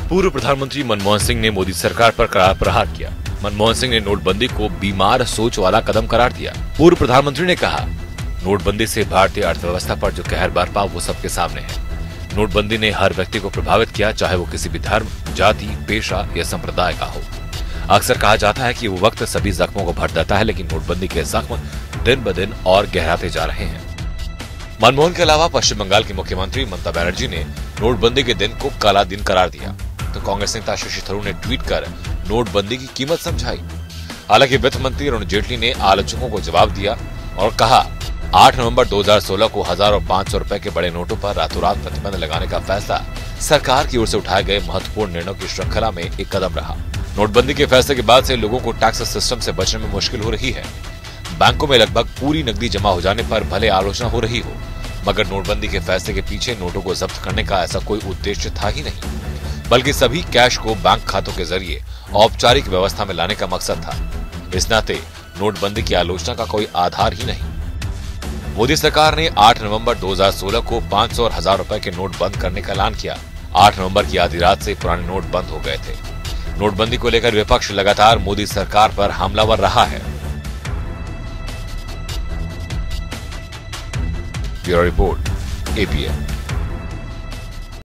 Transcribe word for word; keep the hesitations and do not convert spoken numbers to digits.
पूर्व प्रधानमंत्री मनमोहन सिंह ने मोदी सरकार पर करार प्रहार किया। मनमोहन सिंह ने नोटबंदी को बीमार सोच वाला कदम करार दिया। पूर्व प्रधानमंत्री ने कहा, नोटबंदी से भारतीय अर्थव्यवस्था पर जो कहर बरपा वो सबके सामने है। नोटबंदी ने हर व्यक्ति को प्रभावित किया, चाहे वो किसी भी धर्म, जाति, पेशा या संप्रदाय का हो। अक्सर कहा जाता है कि वो वक्त सभी जख्मों को भर देता है, लेकिन नोटबंदी के जख्म दिन ब दिन और गहराते जा रहे हैं। मनमोहन के अलावा पश्चिम बंगाल की मुख्यमंत्री ममता बनर्जी ने नोटबंदी के दिन को काला दिन करार दिया, तो कांग्रेस नेता शशि थरूर ने ट्वीट कर नोटबंदी की कीमत समझाई। हालांकि वित्त मंत्री अरुण जेटली ने आलोचकों को जवाब दिया और कहा, आठ नवंबर दो हज़ार सोलह को हजार और पांच सौ रुपए के बड़े नोटों पर रातों रात प्रतिबंध लगाने का फैसला सरकार की ओर से उठाए गए महत्वपूर्ण निर्णयों की श्रृंखला में एक कदम रहा। नोटबंदी के फैसले के बाद से लोगों को टैक्स सिस्टम से बचने में मुश्किल हो रही है। बैंकों में लगभग पूरी नकदी जमा हो जाने पर भले आलोचना हो रही हो, मगर नोटबंदी के फैसले के पीछे नोटों को जब्त करने का ऐसा कोई उद्देश्य था ही नहीं, बल्कि सभी कैश को बैंक खातों के जरिए औपचारिक व्यवस्था में लाने का मकसद था। इस नाते नोटबंदी की आलोचना का कोई आधार ही नहीं। मोदी सरकार ने आठ नवंबर दो हज़ार सोलह को पांच सौ और हजार रुपए के नोट बंद करने का ऐलान किया। आठ नवंबर की आधी रात से पुराने नोट बंद हो गए थे। नोटबंदी को लेकर विपक्ष लगातार मोदी सरकार पर हमलावर रहा है। Bureau report, APN.